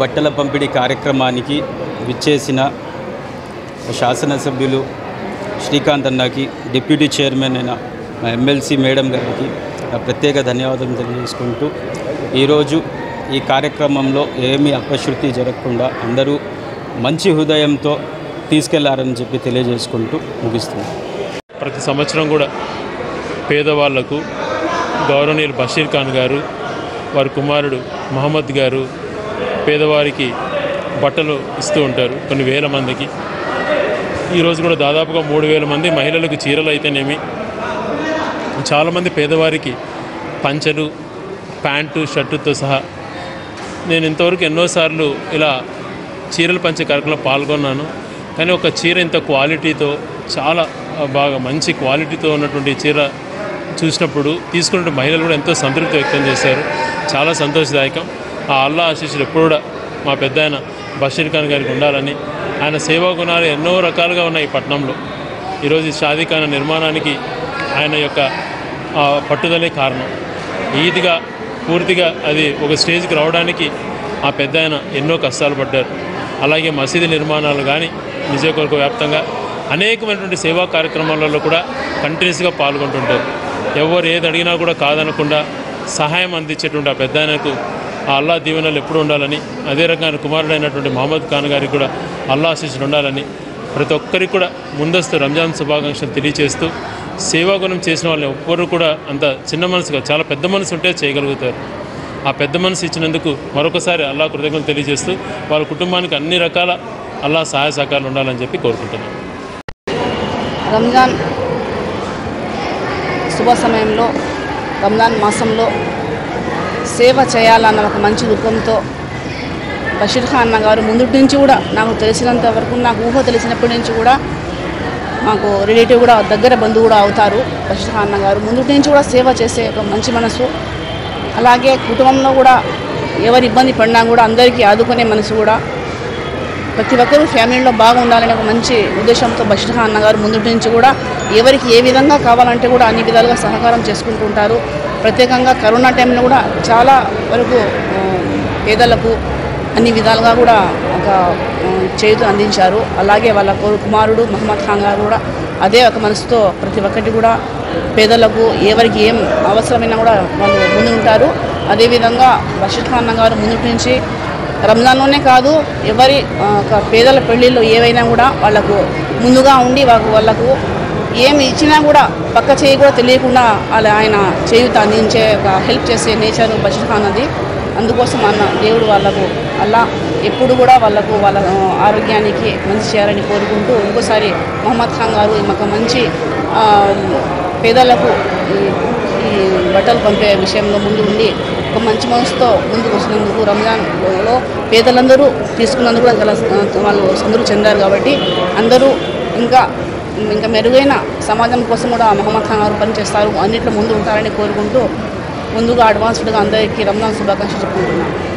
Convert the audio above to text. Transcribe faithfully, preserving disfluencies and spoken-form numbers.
బట్టల పంపిణీ కార్యక్రమానికి విచ్చేసిన శాసనసభ్యులు శ్రీకాంత్ అన్నకి, డిప్యూటీ చైర్మన్ అయిన మా ఎమ్మెల్సీ మేడం గారికి ప్రత్యేక ధన్యవాదాలు తెలియజేసుకుంటూ ఈరోజు ఈ కార్యక్రమంలో ఏమీ అపశృతి జరగకుండా అందరూ మంచి హృదయంతో తీసుకెళ్లారని చెప్పి తెలియజేసుకుంటూ ముగిస్తున్నాం. ప్రతి సంవత్సరం కూడా పేదవాళ్లకు గౌరవనీయులు బషీర్ ఖాన్ గారు, వారి కుమారుడు మహమ్మద్ గారు పేదవారికి బట్టలు ఇస్తూ ఉంటారు కొన్ని వేల మందికి. ఈరోజు కూడా దాదాపుగా మూడు వేల మంది మహిళలకు చీరలు అయితేనేమి, చాలామంది పేదవారికి పంచలు, ప్యాంటు, షర్టుతో సహా. నేను ఇంతవరకు ఎన్నోసార్లు ఇలా చీరలు పంచే కార్యక్రమంలో పాల్గొన్నాను. కానీ ఒక చీర ఇంత క్వాలిటీతో, చాలా బాగా మంచి క్వాలిటీతో ఉన్నటువంటి చీర చూసినప్పుడు తీసుకున్న మహిళలు కూడా ఎంతో సంతృప్తి వ్యక్తం చేశారు. చాలా సంతోషదాయకం. ఆ అల్లా ఆశీస్సులు ఎప్పుడు కూడా మా పెద్ద ఆయన బషీర్ ఖాన్ గారికి ఉండాలని, ఆయన సేవా గుణాలు ఎన్నో రకాలుగా ఉన్నాయి ఈ పట్టణంలో. ఈరోజు షాదీఖానా నిర్మాణానికి ఆయన యొక్క పట్టుదలే కారణం. ఈదిగా పూర్తిగా అది ఒక స్టేజ్కి రావడానికి ఆ పెద్ద ఆయన ఎన్నో కష్టాలు పడ్డారు. అలాగే మసీదు నిర్మాణాలు కానీ నియోజకవర్గ వ్యాప్తంగా అనేకమైనటువంటి సేవా కార్యక్రమాలలో కూడా కంటిన్యూస్గా పాల్గొంటుంటారు. ఎవరు ఏది అడిగినా కూడా కాదనకుండా సహాయం అందించేటువంటి ఆ పెద్ద ఆయనకు ఆ అల్లా దీవెనలు ఎప్పుడు ఉండాలని, అదే రకంగా కుమారుడు అయినటువంటి మహమ్మద్ ఖాన్ గారికి కూడా అల్లా ఆశీస్సులు ఉండాలని ప్రతి ఒక్కరికి కూడా ముందస్తు రంజాన్ శుభాకాంక్షలు తెలియజేస్తూ, సేవాగుణం చేసిన వాళ్ళని ఒక్కరు కూడా అంత చిన్న మనసుగా, చాలా పెద్ద మనసు ఉంటే చేయగలుగుతారు. ఆ పెద్ద మనసు ఇచ్చినందుకు మరొకసారి అల్లా కృతజ్ఞతలు తెలియజేస్తూ వాళ్ళ కుటుంబానికి అన్ని రకాల అల్లా సహాయ సహకారాలు ఉండాలని చెప్పి కోరుకుంటున్నాను. రంజాన్ శుభ సమయంలో, రంజాన్ మాసంలో సేవ చేయాలన్న ఒక మంచి దుఃఖంతో బషీర్ ఖాన్ గారు ముందుటి నుంచి కూడా, నాకు తెలిసినంత వరకు, నాకు ఊహ తెలిసినప్పటి నుంచి కూడా, మాకు రిలేటివ్ కూడా, దగ్గర బంధువు కూడా అవుతారు బషీర్ ఖాన్ గారు. ముందుటి నుంచి కూడా సేవ చేసే ఒక మంచి మనసు, అలాగే కుటుంబంలో కూడా ఎవరు ఇబ్బంది పడినా కూడా అందరికీ ఆదుకునే మనసు కూడా, ప్రతి ఒక్కరూ ఫ్యామిలీలో బాగుండాలనే ఒక మంచి ఉద్దేశంతో బషీర్ ఖాన్ గారు ముందుటి నుంచి కూడా ఎవరికి ఏ విధంగా కావాలంటే కూడా అన్ని విధాలుగా సహకారం చేసుకుంటూ ఉంటారు. ప్రత్యేకంగా కరోనా టైంలో కూడా చాలా వరకు పేదలకు అన్ని విధాలుగా కూడా ఒక చేతులు అందించారు. అలాగే వాళ్ళ కుమారుడు మహమ్మద్ ఖాన్ గారు కూడా అదే ఒక మనసుతో ప్రతి ఒక్కటి కూడా పేదలకు ఎవరికి ఏం అవసరమైనా కూడా వాళ్ళు ముందు ఉంటారు. అదేవిధంగా బషీర్ ఖాన్ గారు ముందుటి నుంచి రంజాన్లోనే కాదు, ఎవరి పేదల పెళ్లిళ్ళు ఏవైనా కూడా వాళ్లకు ముందుగా ఉండి వాళ్ళకు ఏమి ఇచ్చినా కూడా పక్క చేయి కూడా తెలియకుండా అలా ఆయన చేయుత అందించే ఒక హెల్ప్ చేసే నేచర్ బషీర్ ఖాన్ అది. అందుకోసం అన్న దేవుడు వాళ్ళకు అల్లా ఎప్పుడు కూడా వాళ్ళకు వాళ్ళ ఆరోగ్యానికి మంచి చేయాలని కోరుకుంటూ, ఇంకోసారి మహమ్మద్ ఖాన్ గారు మాకు మంచి పేదలకు ఈ బట్టలు పంపే విషయంలో ముందు ఉండి ఒక మంచి మనసుతో ముందుకు వచ్చినందుకు, రంజాన్లో పేదలందరూ తీసుకున్నందుకు కూడా చాలా వాళ్ళు సంతృప్తి చెందారు. కాబట్టి అందరూ ఇంకా ఇంకా మెరుగైన సమాజం కోసం కూడా మహమ్మద్ ఖాన్ గారు పనిచేస్తారు, అన్నింటిలో ముందు ఉంటారని కోరుకుంటూ ముందుగా అడ్వాన్స్డ్గా అందరికీ రంజాన్ శుభాకాంక్షలు చెప్పుకుంటున్నాను.